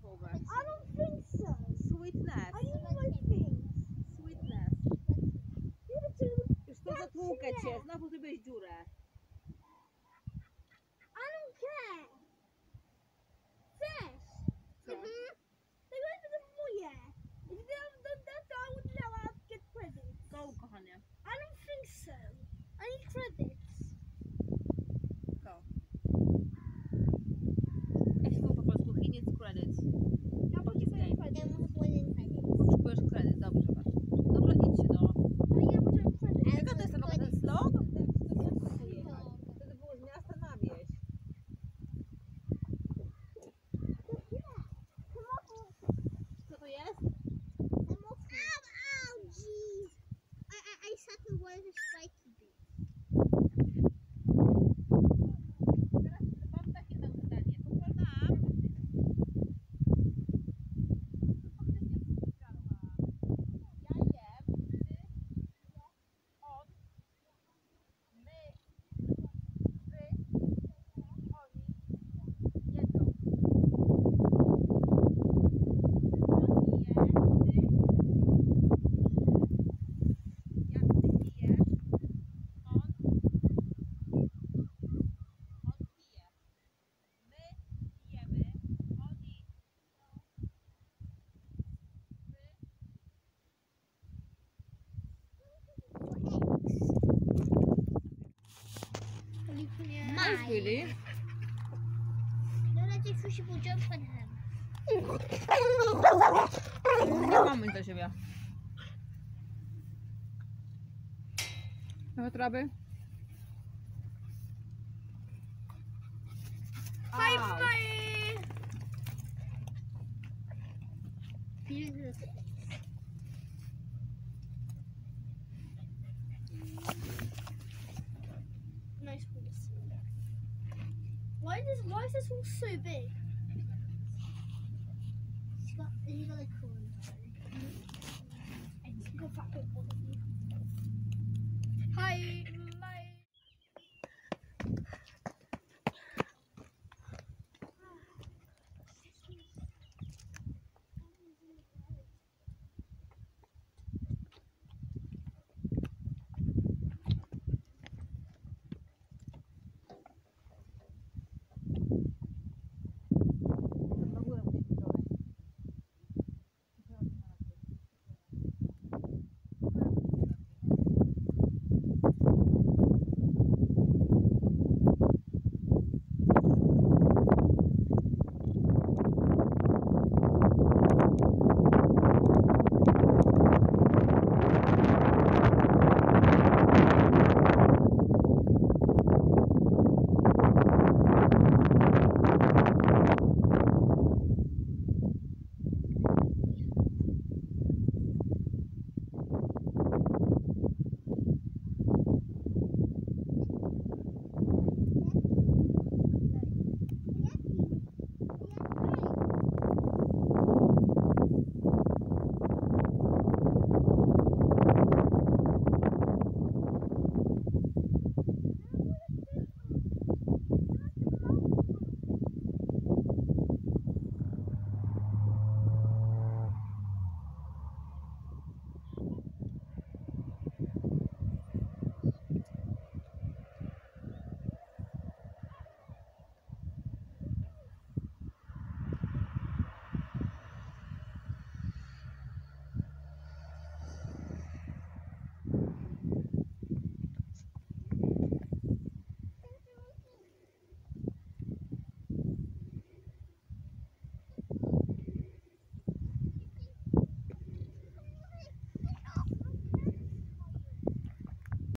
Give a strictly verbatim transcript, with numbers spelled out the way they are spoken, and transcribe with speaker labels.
Speaker 1: słowo.
Speaker 2: I don't think so.
Speaker 1: Sweetness.
Speaker 2: I need my things.
Speaker 1: Sweetness.
Speaker 2: Give it to
Speaker 1: Już to zatłukę cię, znowu zrobiłeś dziurę.
Speaker 2: I don't care. Chcesz?
Speaker 1: Co?
Speaker 2: Mhm. Tego jest to moje. If they have done that, I would never get credits.
Speaker 1: Go, kochanie.
Speaker 2: I don't think so. I need credits.
Speaker 1: Go. Jak się mówi po polsku? He needs credits.
Speaker 2: Ja potrzebuję credits. Ja potrzebuję credits.
Speaker 1: Potrzebujesz kredyt, dobrze. Dobra, idźcie do...
Speaker 2: Ale ja potrzebuję credits.
Speaker 1: Jaka to jest ten ten slog? Wtedy było z miasta na wieś. Co to jest?
Speaker 2: Ow, ow, jeez. I, I, I sat on one of the spiky bits.
Speaker 1: Teraz mam takie zapytanie. Pokładam. Ja jem, ty, on, my, wy, oni jedzą. On je, ty, jak ty pijesz, on, on pije. My pijemy, oni, wy,
Speaker 2: Nice,
Speaker 1: Willy.
Speaker 2: No raczej musi był jump on him.
Speaker 1: Nie mamy do siebie. Nowe traby?
Speaker 2: Bye
Speaker 1: Au.
Speaker 2: bye. Nice horse. Why is this? Why is this horse so big? He's got. He's got a cool. And he's got fat bit. Hi.